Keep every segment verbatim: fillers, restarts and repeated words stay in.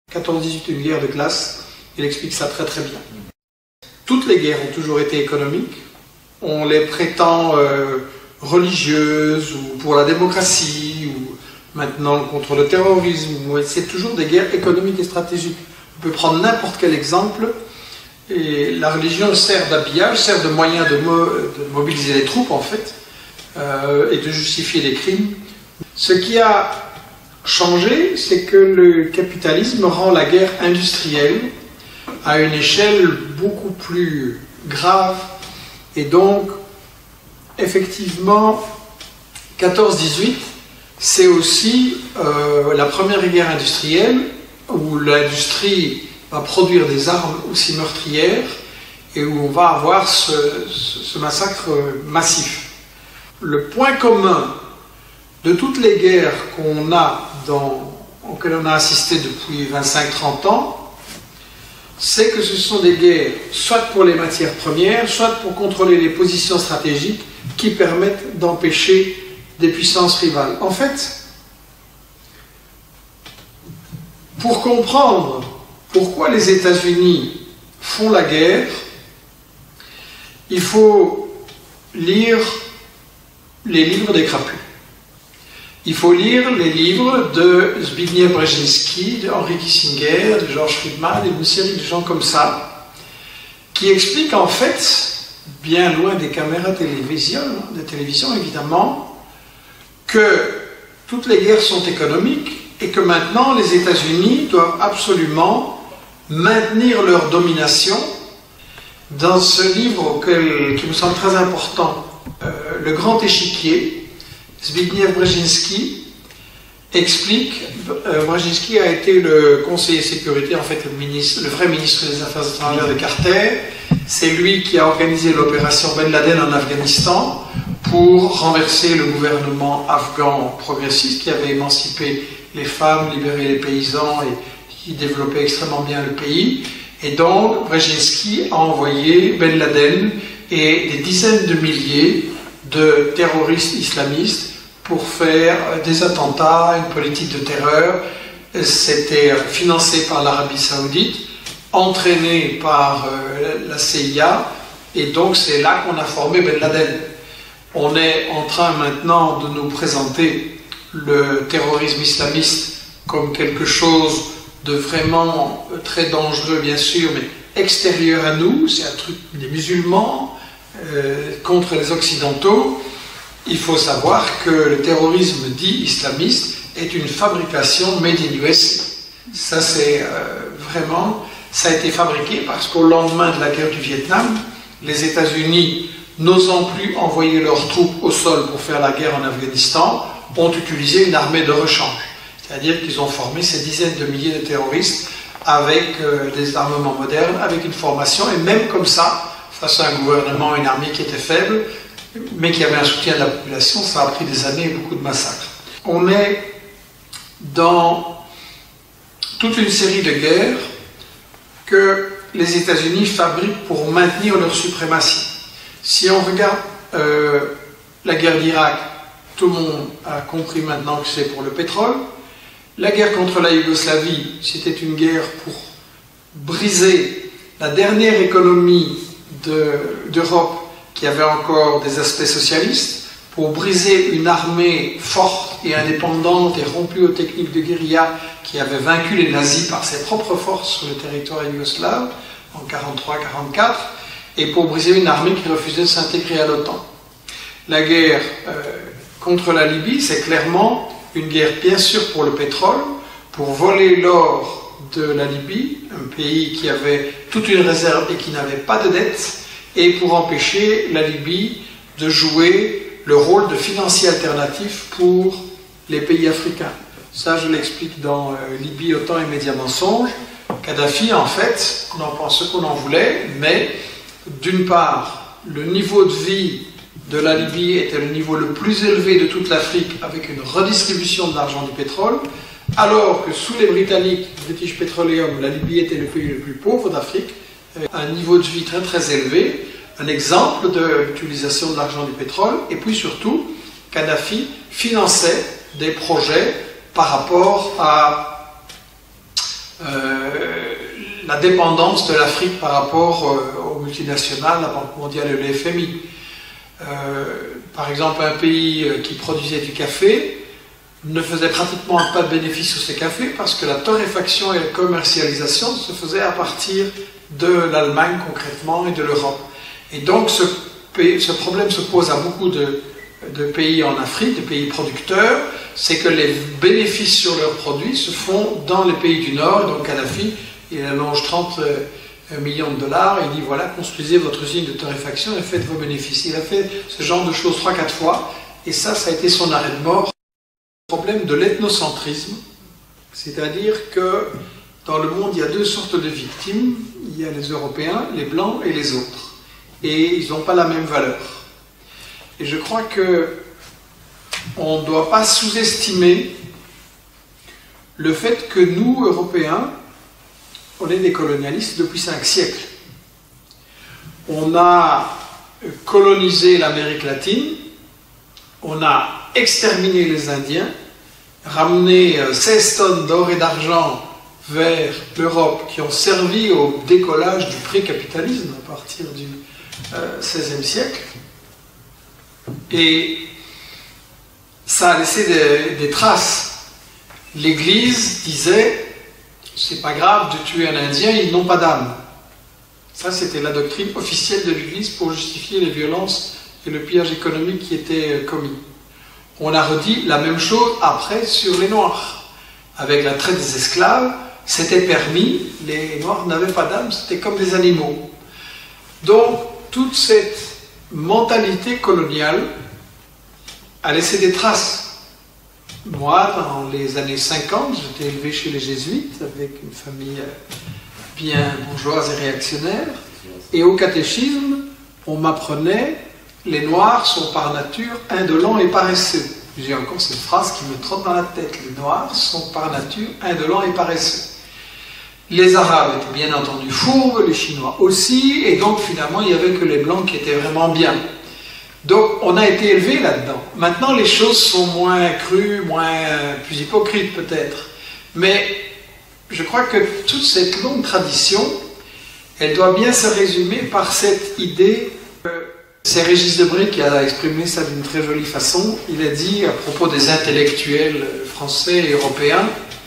quatorze dix-huit, une guerre de classe, il explique ça très très bien. Toutes les guerres ont toujours été économiques, on les prétend euh, religieuses, ou pour la démocratie, ou maintenant contre le terrorisme, c'est toujours des guerres économiques et stratégiques. On peut prendre n'importe quel exemple, et la religion sert d'habillage, sert de moyen de, mo de mobiliser les troupes en fait, euh, et de justifier les crimes. Ce qui a changé, c'est que le capitalisme rend la guerre industrielle à une échelle beaucoup plus grave, et donc effectivement quatorze dix-huit c'est aussi euh, la première guerre industrielle où l'industrie va produire des armes aussi meurtrières et où on va avoir ce, ce, ce massacre massif. Le point commun de toutes les guerres qu'on a dans, auxquelles on a assisté depuis vingt-cinq trente ans, c'est que ce sont des guerres soit pour les matières premières, soit pour contrôler les positions stratégiques qui permettent d'empêcher des puissances rivales. En fait, pour comprendre pourquoi les États-Unis font la guerre, il faut lire les livres des crapus. Il faut lire les livres de Zbigniew Brzezinski, de Henry Kissinger, de George Friedman et d'une série de gens comme ça, qui expliquent en fait, bien loin des caméras télévision, de télévision évidemment, que toutes les guerres sont économiques et que maintenant les États-Unis doivent absolument maintenir leur domination. Dans ce livre auquel, qui me semble très important, euh, Le Grand Échiquier, Zbigniew Brzezinski explique, euh, Brzezinski a été le conseiller sécurité, en fait le, ministre, le vrai ministre des Affaires étrangères de Carter. C'est lui qui a organisé l'opération Ben Laden en Afghanistan pour renverser le gouvernement afghan progressiste qui avait émancipé les femmes, libéré les paysans et qui développait extrêmement bien le pays. Et donc Brzezinski a envoyé Ben Laden et des dizaines de milliers de terroristes islamistes pour faire des attentats, une politique de terreur. C'était financé par l'Arabie Saoudite, entraîné par euh, la C I A, et donc c'est là qu'on a formé Ben Laden. On est en train maintenant de nous présenter le terrorisme islamiste comme quelque chose de vraiment très dangereux, bien sûr, mais extérieur à nous. C'est un truc des musulmans euh, contre les occidentaux. Il faut savoir que le terrorisme dit islamiste est une fabrication made in U S A. Ça, c'est euh, vraiment, ça a été fabriqué parce qu'au lendemain de la guerre du Vietnam, les États-Unis, n'osant plus envoyer leurs troupes au sol pour faire la guerre en Afghanistan, ont utilisé une armée de rechange. C'est-à-dire qu'ils ont formé ces dizaines de milliers de terroristes avec euh, des armements modernes, avec une formation, et même comme ça, face à un gouvernement, une armée qui était faible, mais qui avait un soutien de la population, ça a pris des années et beaucoup de massacres. On est dans toute une série de guerres que les États-Unis fabriquent pour maintenir leur suprématie. Si on regarde euh, la guerre d'Irak, tout le monde a compris maintenant que c'est pour le pétrole. La guerre contre la Yougoslavie, c'était une guerre pour briser la dernière économie d'Europe qui avait encore des aspects socialistes, pour briser une armée forte et indépendante et rompue aux techniques de guérilla qui avait vaincu les nazis par ses propres forces sur le territoire yougoslave en quarante-trois quarante-quatre, et pour briser une armée qui refusait de s'intégrer à l'OTAN. La guerre euh, contre la Libye, c'est clairement une guerre bien sûr pour le pétrole, pour voler l'or de la Libye, un pays qui avait toute une réserve et qui n'avait pas de dette, et pour empêcher la Libye de jouer le rôle de financier alternatif pour les pays africains. Ça, je l'explique dans euh, Libye, OTAN et Médias Mensonges. Kadhafi, en fait, on en pense ce qu'on en voulait, mais d'une part, le niveau de vie de la Libye était le niveau le plus élevé de toute l'Afrique, avec une redistribution de l'argent du pétrole, alors que sous les Britanniques, British Petroleum, la Libye était le pays le plus pauvre d'Afrique, un niveau de vie très très élevé, un exemple de l'utilisation de l'argent du pétrole, et puis surtout, Kadhafi finançait des projets par rapport à euh, la dépendance de l'Afrique par rapport euh, aux multinationales, la Banque mondiale et le F M I. Euh, par exemple, un pays qui produisait du café ne faisait pratiquement pas de bénéfice sur ses cafés parce que la torréfaction et la commercialisation se faisaient à partir de l'Allemagne concrètement et de l'Europe. Et donc ce, ce problème se pose à beaucoup de, de pays en Afrique, de pays producteurs, c'est que les bénéfices sur leurs produits se font dans les pays du Nord. Donc Kadhafi, il allonge trente millions de dollars et il dit voilà, construisez votre usine de torréfaction et faites vos bénéfices. Il a fait ce genre de choses trois quatre fois et ça, ça a été son arrêt de mort. Problème de l'ethnocentrisme, c'est-à-dire que dans le monde, il y a deux sortes de victimes. Il y a les Européens, les Blancs et les autres. Et ils n'ont pas la même valeur. Et je crois qu'on ne doit pas sous-estimer le fait que nous, Européens, on est des colonialistes depuis cinq siècles. On a colonisé l'Amérique latine, on a exterminé les Indiens, ramené seize tonnes d'or et d'argent vers l'Europe qui ont servi au décollage du pré-capitalisme à partir du euh, seizième siècle. Et ça a laissé des, des traces. L'Église disait c'est pas grave de tuer un Indien, ils n'ont pas d'âme. Ça, c'était la doctrine officielle de l'Église pour justifier les violences et le pillage économique qui étaient commis. On a redit la même chose après sur les Noirs. Avec la traite des esclaves, c'était permis, les Noirs n'avaient pas d'âme, c'était comme des animaux. Donc, toute cette mentalité coloniale a laissé des traces. Moi, dans les années cinquante, j'étais élevé chez les Jésuites, avec une famille bien bourgeoise et réactionnaire, et au catéchisme, on m'apprenait les Noirs sont par nature indolents et paresseux. J'ai encore cette phrase qui me trotte dans la tête. Les Noirs sont par nature indolents et paresseux. Les Arabes étaient bien entendu fourbes, les Chinois aussi, et donc finalement il n'y avait que les Blancs qui étaient vraiment bien. Donc on a été élevés là-dedans. Maintenant les choses sont moins crues, moins, plus hypocrites peut-être. Mais je crois que toute cette longue tradition, elle doit bien se résumer par cette idée que c'est Régis Debray qui a exprimé ça d'une très jolie façon. Il a dit à propos des intellectuels français et européens,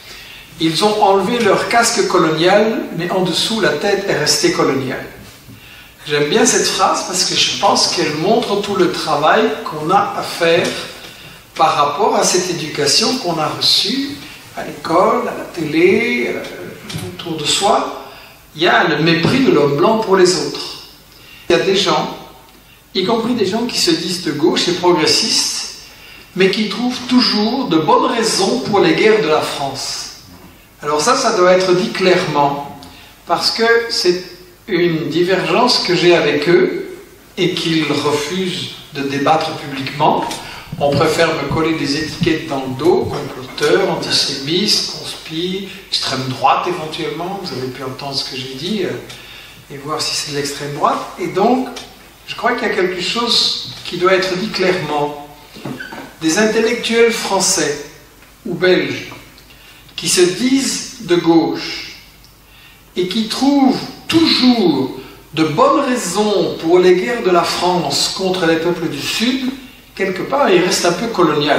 ils ont enlevé leur casque colonial, mais en dessous la tête est restée coloniale. J'aime bien cette phrase parce que je pense qu'elle montre tout le travail qu'on a à faire par rapport à cette éducation qu'on a reçue à l'école, à la télé, euh, autour de soi. Il y a le mépris de l'homme blanc pour les autres. Il y a des gens, y compris des gens qui se disent de gauche et progressistes, mais qui trouvent toujours de bonnes raisons pour les guerres de la France. Alors ça, ça doit être dit clairement, parce que c'est une divergence que j'ai avec eux et qu'ils refusent de débattre publiquement. On préfère me coller des étiquettes dans le dos, comploteur, antisémiste, conspi, extrême droite éventuellement, vous avez pu entendre ce que j'ai dit, euh, et voir si c'est de l'extrême droite. Et donc, je crois qu'il y a quelque chose qui doit être dit clairement. Des intellectuels français ou belges qui se disent de gauche et qui trouvent toujours de bonnes raisons pour les guerres de la France contre les peuples du Sud, quelque part, il reste un peu colonial.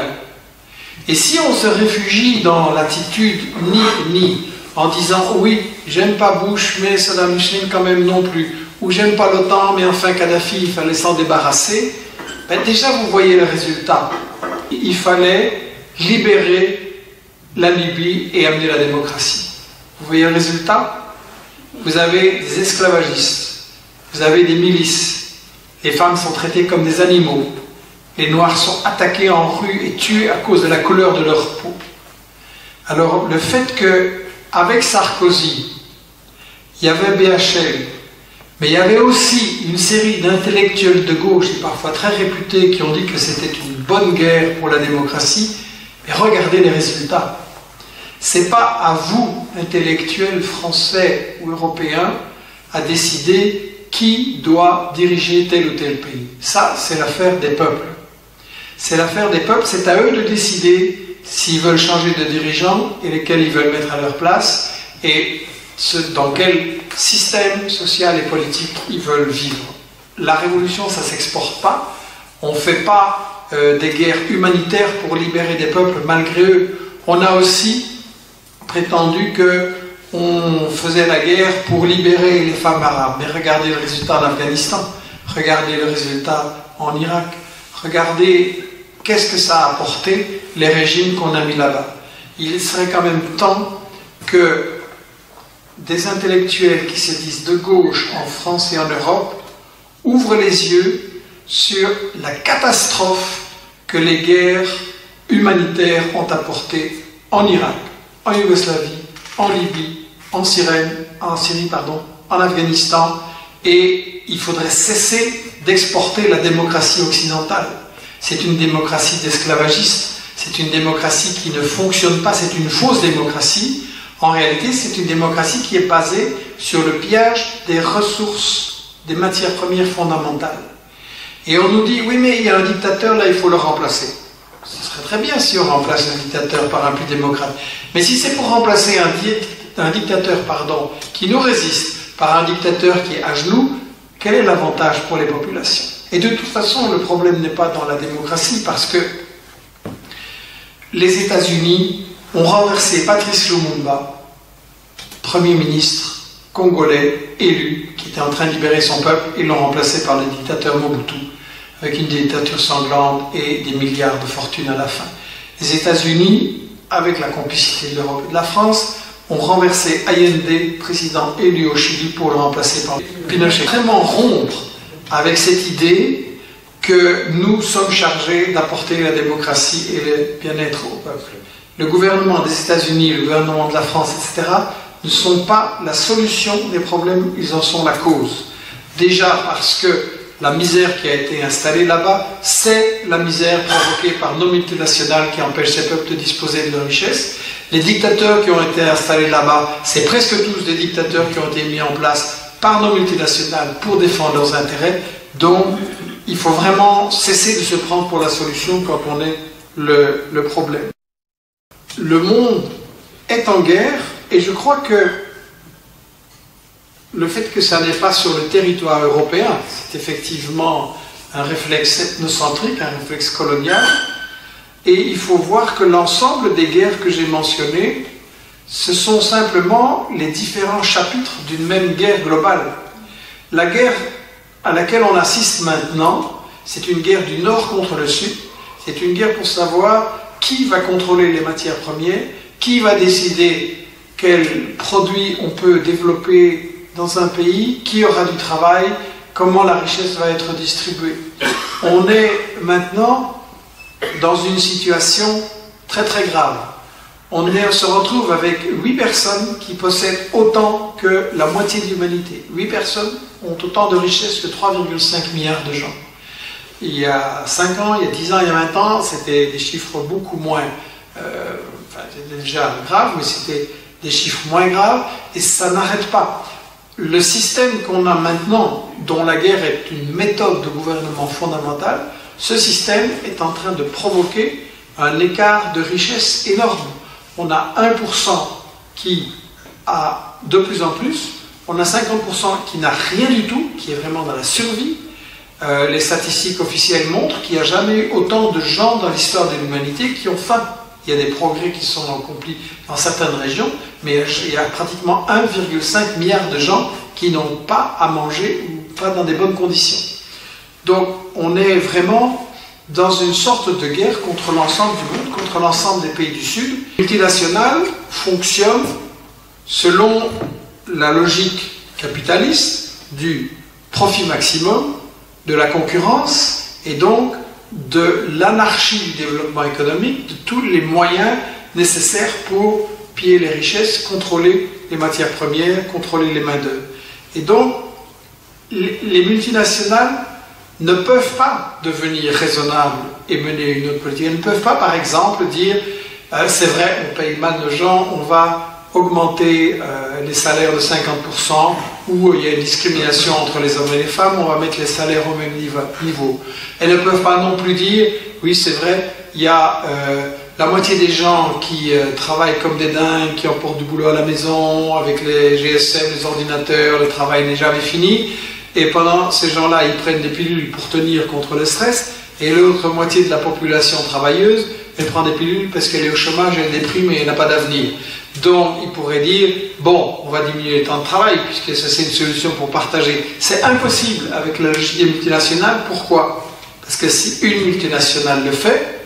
Et si on se réfugie dans l'attitude ni-ni, en disant « oui, j'aime pas Bush, mais Saddam Hussein quand même non plus », ou « j'aime pas l'OTAN, mais enfin Kadhafi, il fallait s'en débarrasser », ben déjà vous voyez le résultat. Il fallait libérer la Libye et amener la démocratie. Vous voyez le résultat? Vous avez des esclavagistes, vous avez des milices, les femmes sont traitées comme des animaux, les Noirs sont attaqués en rue et tués à cause de la couleur de leur peau. Alors le fait qu'avec Sarkozy, il y avait B H L, mais il y avait aussi une série d'intellectuels de gauche, et parfois très réputés, qui ont dit que c'était une bonne guerre pour la démocratie, mais regardez les résultats. C'est pas à vous, intellectuels français ou européens, à décider qui doit diriger tel ou tel pays. Ça, c'est l'affaire des peuples. C'est l'affaire des peuples, c'est à eux de décider s'ils veulent changer de dirigeants et lesquels ils veulent mettre à leur place, et ce, dans quel système social et politique ils veulent vivre. La révolution, ça ne s'exporte pas. On ne fait pas euh, des guerres humanitaires pour libérer des peuples malgré eux. On a aussi prétendu qu'on faisait la guerre pour libérer les femmes arabes. Mais regardez le résultat en Afghanistan, regardez le résultat en Irak, regardez qu'est-ce que ça a apporté, les régimes qu'on a mis là-bas. Il serait quand même temps que des intellectuels qui se disent de gauche en France et en Europe ouvrent les yeux sur la catastrophe que les guerres humanitaires ont apporté en Irak, en Yougoslavie, en Libye, en Syrie, en Syrie, pardon, en Afghanistan, et il faudrait cesser d'exporter la démocratie occidentale. C'est une démocratie d'esclavagistes, c'est une démocratie qui ne fonctionne pas, c'est une fausse démocratie. En réalité, c'est une démocratie qui est basée sur le pillage des ressources, des matières premières fondamentales. Et on nous dit, oui, mais il y a un dictateur, là, il faut le remplacer. Ce serait très bien si on remplace un dictateur par un plus démocrate. Mais si c'est pour remplacer un, di un dictateur pardon, qui nous résiste par un dictateur qui est à genoux, quel est l'avantage pour les populations? Et de toute façon, le problème n'est pas dans la démocratie, parce que les États-Unis ont renversé Patrice Lumumba, Premier ministre congolais élu, qui était en train de libérer son peuple, et l'ont remplacé par le dictateur Mobutu, avec une dictature sanglante et des milliards de fortune à la fin. Les États-Unis, avec la complicité de l'Europe et de la France, ont renversé Allende, président élu au Chili, pour le remplacer par Pinochet. Vraiment rompre avec cette idée que nous sommes chargés d'apporter la démocratie et le bien-être au peuple. Le gouvernement des États-Unis, le gouvernement de la France, et cetera, ne sont pas la solution des problèmes, ils en sont la cause. Déjà parce que la misère qui a été installée là-bas, c'est la misère provoquée par nos multinationales qui empêchent ces peuples de disposer de leurs richesses. Les dictateurs qui ont été installés là-bas, c'est presque tous des dictateurs qui ont été mis en place par nos multinationales pour défendre leurs intérêts. Donc, il faut vraiment cesser de se prendre pour la solution quand on est le, le problème. Le monde est en guerre, et je crois que le fait que ça n'est pas sur le territoire européen, c'est effectivement un réflexe ethnocentrique, un réflexe colonial, et il faut voir que l'ensemble des guerres que j'ai mentionnées, ce sont simplement les différents chapitres d'une même guerre globale. La guerre à laquelle on assiste maintenant, c'est une guerre du Nord contre le Sud, c'est une guerre pour savoir qui va contrôler les matières premières, qui va décider quels produits on peut développer dans un pays, qui aura du travail, comment la richesse va être distribuée. On est maintenant dans une situation très très grave. On, est, on se retrouve avec huit personnes qui possèdent autant que la moitié de l'humanité. huit personnes ont autant de richesses que trois virgule cinq milliards de gens. Il y a cinq ans, il y a dix ans, il y a vingt ans, c'était des chiffres beaucoup moins... Euh, enfin, c'était déjà grave, mais c'était des chiffres moins graves, et ça n'arrête pas. Le système qu'on a maintenant, dont la guerre est une méthode de gouvernement fondamentale, ce système est en train de provoquer un écart de richesse énorme. On a un pour cent qui a de plus en plus, on a cinquante pour cent qui n'a rien du tout, qui est vraiment dans la survie. Euh, les statistiques officielles montrent qu'il n'y a jamais eu autant de gens dans l'histoire de l'humanité qui ont faim. Il y a des progrès qui sont accomplis dans certaines régions, mais il y a pratiquement un virgule cinq milliard de gens qui n'ont pas à manger ou pas dans des bonnes conditions. Donc on est vraiment dans une sorte de guerre contre l'ensemble du monde, contre l'ensemble des pays du Sud. Les multinationales fonctionnent selon la logique capitaliste du profit maximum, de la concurrence et donc de l'anarchie du développement économique, de tous les moyens nécessaires pour piller les richesses, contrôler les matières premières, contrôler les main-d'œuvre. Et donc, les multinationales ne peuvent pas devenir raisonnables et mener une autre politique. Elles ne peuvent pas, par exemple, dire euh, c'est vrai, on paye mal nos gens, on va augmenter euh, les salaires de cinquante pour cent, ou il y a une discrimination entre les hommes et les femmes, on va mettre les salaires au même niveau. Elles ne peuvent pas non plus dire, oui c'est vrai, il y a euh, la moitié des gens qui euh, travaillent comme des dingues, qui emportent du boulot à la maison, avec les G S M, les ordinateurs, le travail n'est jamais fini. Et pendant ces gens-là, ils prennent des pilules pour tenir contre le stress. Et l'autre moitié de la population travailleuse, elle prend des pilules parce qu'elle est au chômage, elle déprime et elle n'a pas d'avenir. Donc, il pourrait dire, bon, on va diminuer le temps de travail, puisque ça c'est une solution pour partager. C'est impossible avec la logique des multinationales. Pourquoi? Parce que si une multinationale le fait,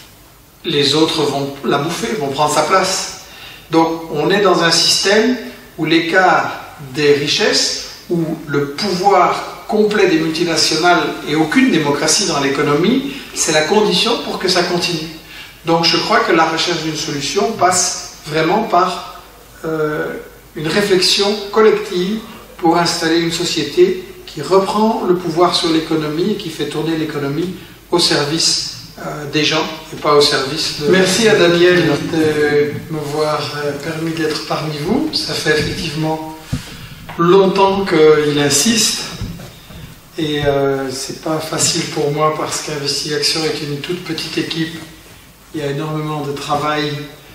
les autres vont la bouffer, vont prendre sa place. Donc, on est dans un système où l'écart des richesses, où le pouvoir complet des multinationales et aucune démocratie dans l'économie, c'est la condition pour que ça continue. Donc, je crois que la recherche d'une solution passe vraiment par euh, une réflexion collective pour installer une société qui reprend le pouvoir sur l'économie et qui fait tourner l'économie au service euh, des gens et pas au service de... Merci à Daniel de m'avoir euh, permis d'être parmi vous. Ça fait effectivement longtemps qu'il insiste et euh, c'est pas facile pour moi parce qu'Investigation est une toute petite équipe. Il y a énormément de travail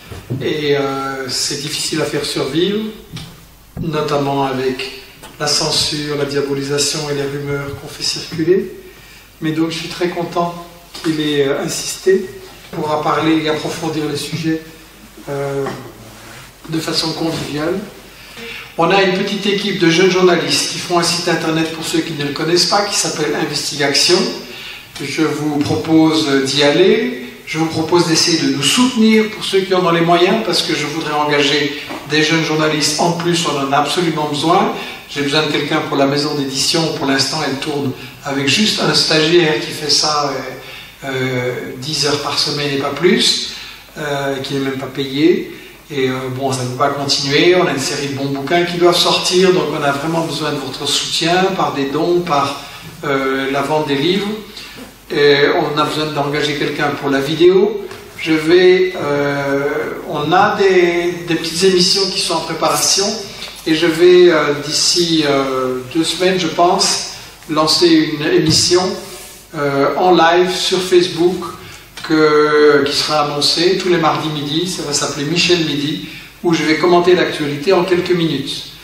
et euh, c'est difficile à faire survivre, notamment avec la censure, la diabolisation et les rumeurs qu'on fait circuler. Mais donc je suis très content qu'il ait euh, insisté. On pourra parler et approfondir les sujets euh, de façon conviviale. On a une petite équipe de jeunes journalistes qui font un site internet pour ceux qui ne le connaissent pas, qui s'appelle Investigation. Je vous propose d'y aller. Je vous propose d'essayer de nous soutenir pour ceux qui en ont les moyens, parce que je voudrais engager des jeunes journalistes. En plus, on en a absolument besoin. J'ai besoin de quelqu'un pour la maison d'édition. Pour l'instant, elle tourne avec juste un stagiaire qui fait ça euh, euh, dix heures par semaine et pas plus, euh, qui n'est même pas payé. Et euh, bon, ça ne peut pas continuer. On a une série de bons bouquins qui doivent sortir, donc on a vraiment besoin de votre soutien par des dons, par euh, la vente des livres. Et on a besoin d'engager quelqu'un pour la vidéo. Je vais, euh, on a des, des petites émissions qui sont en préparation et je vais euh, d'ici euh, deux semaines, je pense, lancer une émission euh, en live sur Facebook que, qui sera annoncée tous les mardis midi. Ça va s'appeler Michel Midi, où je vais commenter l'actualité en quelques minutes.